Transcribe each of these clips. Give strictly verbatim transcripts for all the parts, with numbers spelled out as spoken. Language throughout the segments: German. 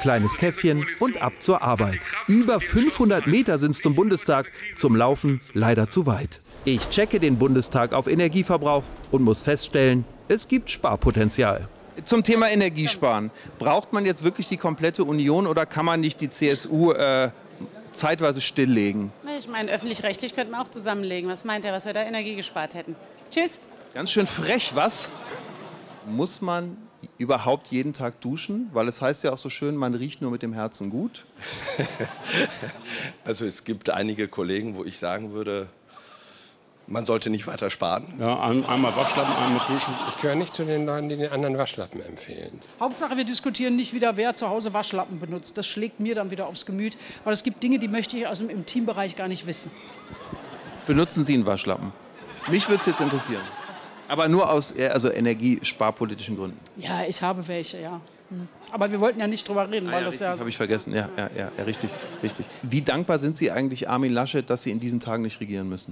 kleines Käffchen und ab zur Arbeit. Über fünfhundert Meter sind es zum Bundestag, zum Laufen leider zu weit. Ich checke den Bundestag auf Energieverbrauch und muss feststellen, es gibt Sparpotenzial. Zum Thema Energiesparen. Braucht man jetzt wirklich die komplette Union oder kann man nicht die C S U äh, zeitweise stilllegen? Ich meine, öffentlich-rechtlich könnten wir auch zusammenlegen. Was meint ihr, was wir da Energie gespart hätten? Tschüss. Ganz schön frech, was? Muss man überhaupt jeden Tag duschen? Weil es heißt ja auch so schön, man riecht nur mit dem Herzen gut. Also es gibt einige Kollegen, wo ich sagen würde, man sollte nicht weiter sparen. Ja, ein, einmal Waschlappen, einmal duschen. Ich gehöre nicht zu den Leuten, die den anderen Waschlappen empfehlen. Hauptsache, wir diskutieren nicht wieder, wer zu Hause Waschlappen benutzt. Das schlägt mir dann wieder aufs Gemüt, weil es gibt Dinge, die möchte ich also im Teambereich gar nicht wissen. Benutzen Sie einen Waschlappen? Mich würde es jetzt interessieren. Aber nur aus also energiesparpolitischen Gründen. Ja, ich habe welche, ja. Hm. Aber wir wollten ja nicht drüber reden, Ah, weil ja, das richtig, ja... habe ich vergessen. Ja, ja, ja, ja, richtig, richtig. Wie dankbar sind Sie eigentlich Armin Laschet, dass Sie in diesen Tagen nicht regieren müssen?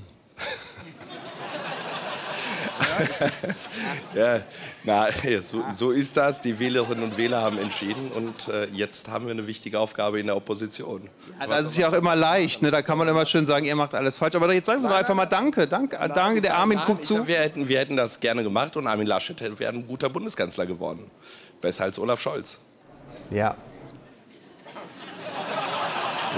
Ja, na, so, so ist das. Die Wählerinnen und Wähler haben entschieden und äh, jetzt haben wir eine wichtige Aufgabe in der Opposition. Ja, das ist ja auch immer leicht, ne? Da kann man immer schön sagen, ihr macht alles falsch. Aber jetzt sagen Sie doch einfach mal Danke, danke, nein, danke. Der Armin nein, guckt zu. Sag, wir, hätten, wir hätten das gerne gemacht und Armin Laschet wäre ein guter Bundeskanzler geworden. Besser als Olaf Scholz. Ja. So.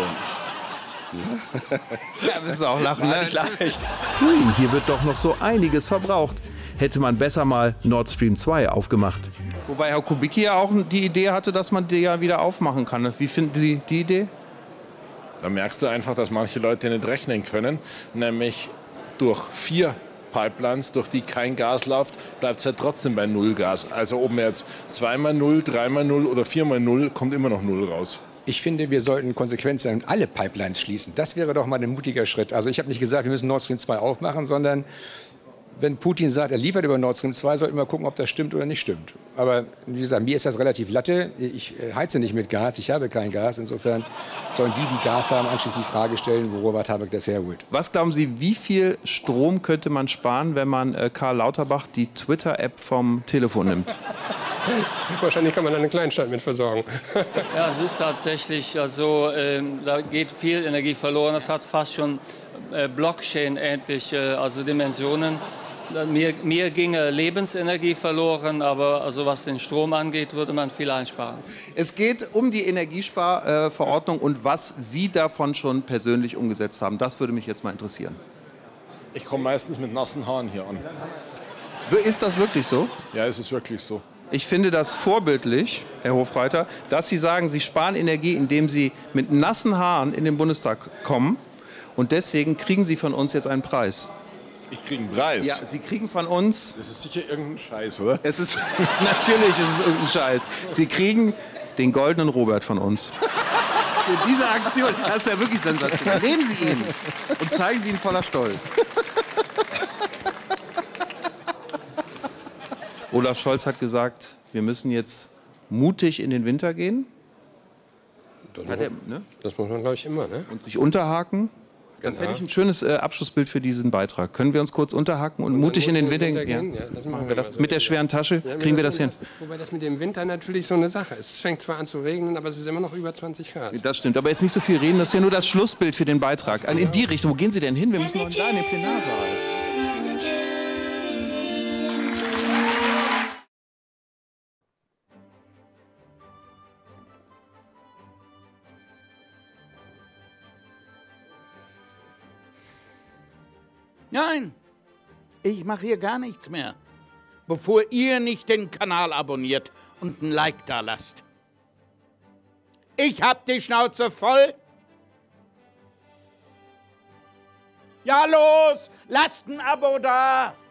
Ja, müssen Sie auch lachen, ne? Ich lache nicht. Hui, hier wird doch noch so einiges verbraucht. Hätte man besser mal Nord Stream zwei aufgemacht. Wobei Herr Kubicki ja auch die Idee hatte, dass man die ja wieder aufmachen kann. Wie finden Sie die Idee? Da merkst du einfach, dass manche Leute nicht rechnen können. Nämlich durch vier Pipelines, durch die kein Gas läuft, bleibt es ja trotzdem bei Null Gas. Also ob man jetzt zweimal Null, dreimal Null oder viermal Null, kommt immer noch Null raus. Ich finde, wir sollten konsequent sein und alle Pipelines schließen. Das wäre doch mal ein mutiger Schritt. Also ich habe nicht gesagt, wir müssen Nord Stream zwei aufmachen, sondern wenn Putin sagt, er liefert über Nord Stream zwei, sollten wir gucken, ob das stimmt oder nicht stimmt. Aber wie gesagt, mir ist das relativ latte. Ich heize nicht mit Gas, ich habe kein Gas. Insofern sollen die, die Gas haben, anschließend die Frage stellen, wo Robert Habeck das herholt. Was glauben Sie, wie viel Strom könnte man sparen, wenn man äh, Karl Lauterbach die Twitter-App vom Telefon nimmt? Wahrscheinlich kann man eine Kleinstadt mit versorgen. Ja, es ist tatsächlich, also ähm, da geht viel Energie verloren. Das hat fast schon äh, Blockchain-ähnliche also Dimensionen. Mir, mir ginge Lebensenergie verloren, aber also was den Strom angeht, würde man viel einsparen. Es geht um die Energiesparverordnung äh, und was Sie davon schon persönlich umgesetzt haben. Das würde mich jetzt mal interessieren. Ich komme meistens mit nassen Haaren hier an. Ist das wirklich so? Ja, es ist wirklich so. Ich finde das vorbildlich, Herr Hofreiter, dass Sie sagen, Sie sparen Energie, indem Sie mit nassen Haaren in den Bundestag kommen. Und deswegen kriegen Sie von uns jetzt einen Preis. Ich kriege einen Preis? Ja, Sie kriegen von uns... Das ist sicher irgendein Scheiß, oder? Es ist, natürlich ist es irgendein Scheiß. Sie kriegen den goldenen Robert von uns. Für diese Aktion, das ist ja wirklich sensationell. Nehmen Sie ihn und zeigen Sie ihn voller Stolz. Olaf Scholz hat gesagt, wir müssen jetzt mutig in den Winter gehen. Das, Hat er, ne? das muss man, glaube ich, immer. Ne? Und sich unterhaken. Das Genau. fände ich ein schönes äh, Abschlussbild für diesen Beitrag. Können wir uns kurz unterhaken und, Und mutig in den Winter Winter gehen? gehen? Ja, das machen machen wir wir das. mal so. Mit der schweren Tasche Ja, kriegen wir das hin. Wobei das mit dem Winter natürlich so eine Sache ist. Es fängt zwar an zu regnen, aber es ist immer noch über zwanzig Grad. Das stimmt, aber jetzt nicht so viel reden. Das ist ja nur das Schlussbild für den Beitrag. In die Richtung. Wo gehen Sie denn hin? Wir müssen noch da in den Plenarsaal. Nein, ich mache hier gar nichts mehr, bevor ihr nicht den Kanal abonniert und ein Like da lasst. Ich hab die Schnauze voll. Ja los, lasst ein Abo da.